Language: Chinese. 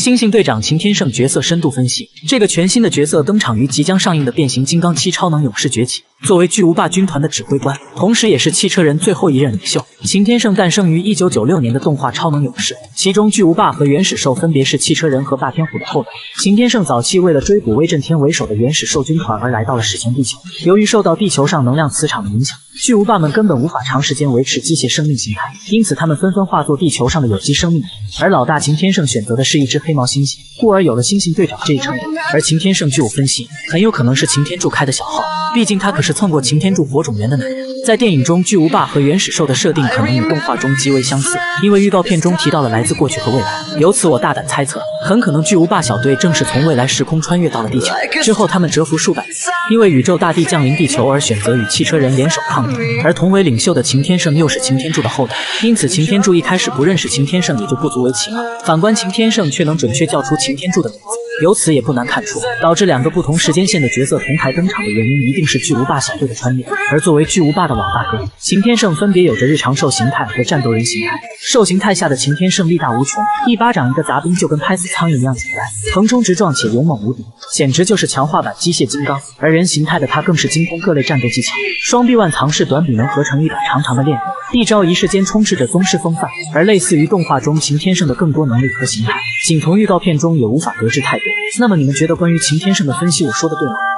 猩猩队长擎天圣角色深度分析，这个全新的角色登场于即将上映的《变形金刚7超能勇士崛起》。作为巨无霸军团的指挥官，同时也是汽车人最后一任领袖，擎天圣诞生于1996年的动画《超能勇士》，其中巨无霸和原始兽分别是汽车人和霸天虎的后代。擎天圣早期为了追捕威震天为首的原始兽军团而来到了史前地球，由于受到地球上能量磁场的影响，巨无霸们根本无法长时间维持机械生命形态，因此他们纷纷化作地球上的有机生命体。而老大擎天圣选择的是一只黑毛猩猩，故而有了猩猩队长这一称号。而擎天圣据我分析，很有可能是擎天柱开的小号，毕竟他可是蹭过擎天柱火种源的男人。在电影中，巨无霸和原始兽的设定可能与动画中极为相似，因为预告片中提到了来自过去和未来。由此我大胆猜测，很可能巨无霸小队正是从未来时空穿越到了地球，之后他们蛰伏数百年，因为宇宙大帝降临地球而选择与汽车人联手抗敌。而同为领袖的擎天圣又是擎天柱的后代，因此擎天柱一开始不认识擎天圣也就不足为奇了。反观擎天圣却能准确叫出擎天柱的名字，由此也不难看出，导致两个不同时间线的角色同台登场的原因一定是巨无霸小队的穿越。而作为巨无霸的老大哥，擎天圣分别有着日常兽形态和战斗人形态。兽形态下的擎天圣力大无穷，一巴掌一个杂兵就跟拍死苍蝇一样简单，横冲直撞且勇猛无敌，简直就是强化版机械金刚。而人形态的他更是精通各类战斗技巧，双臂腕藏式短柄能合成一把长长的链刃，一招一式间充斥着宗师风范。而类似于动画中擎天圣的更多能力和形态，仅从预告片中也无法得知太多。那么你们觉得关于擎天圣的分析我说的对吗？